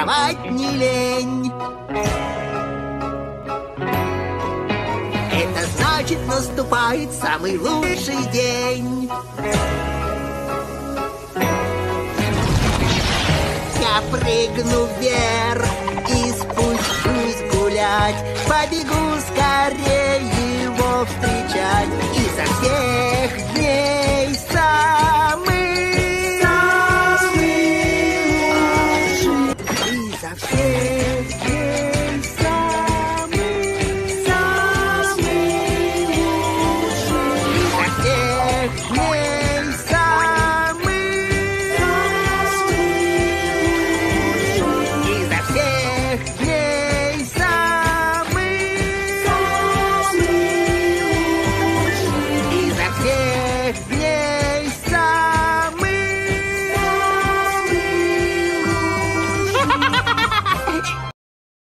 вставать не лень. Это значит, наступает самый лучший день. Я прыгну вверх и спущусь гулять. Побегу скорее его встречать. Изо всех дней самый